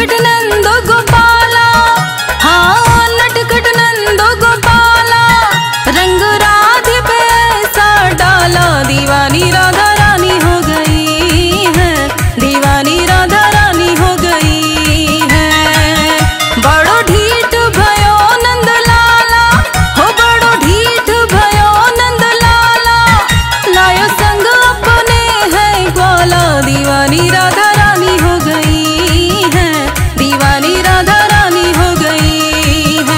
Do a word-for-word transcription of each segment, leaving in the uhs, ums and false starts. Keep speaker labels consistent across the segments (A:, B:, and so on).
A: नटखट नंद गोपाला, हाँ नटखट नंद गोपाला, रंग राधे पे ऐसा डाला, दीवानी राधा रानी हो गई है, दीवानी राधा रानी हो गई है। बड़ो ढीठ भयो नंद लाला, हो बड़ो ढीठ भयो नंद लाला, लायो संग अपने है ग्वाला, दीवानी राधा रानी हो गई है, दीवानी राधा रानी हो गई है।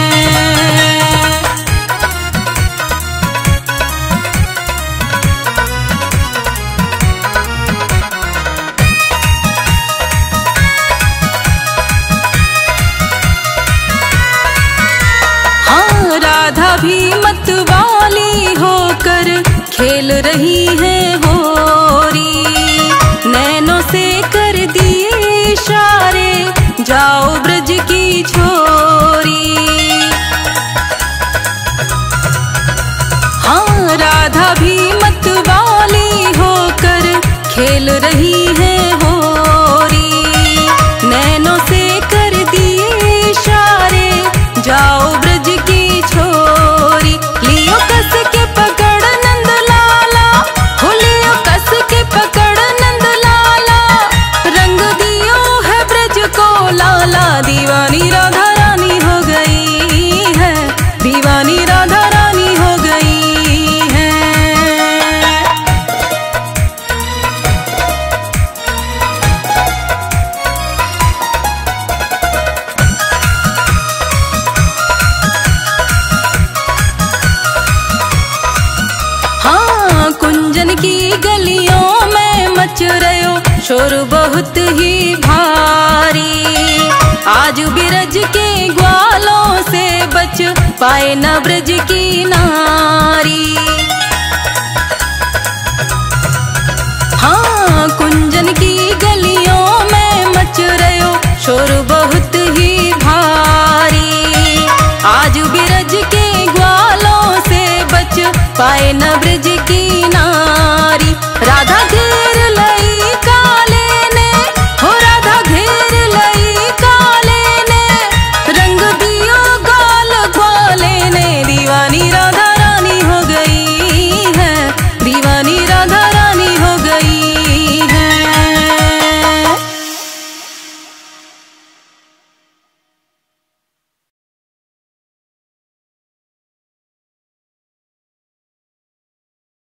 A: हाँ राधा भी मतवाली होकर खेल रही है होरी, नैनों से कर दिए इशारे, जाओ ब्रज की छोरी। हाँ राधा भी मतवाली होकर खेल रही है होरी, नैनों से कर दिए इशारे, जाओ ब्रज की छोरी। लियो कस के पकड़ नंद लाला, हो लियो कस के पकड़ नंद लाला, रंग दियो है ब्रज को लाला, दीवानी राधा रानी हो गई है, दीवानी राधा रानी हो गई है। हाँ कुंजन की गलियों में मच रयो शोर बहुत ही भारी, आज बिरज के ग्वालों से बच पाए न ब्रज की नारी। हाँ कुंजन की गलियों में मच रयो शोर बहुत ही भारी, आज बिरज के ग्वालों से बच पाए न ब्रज की नारी।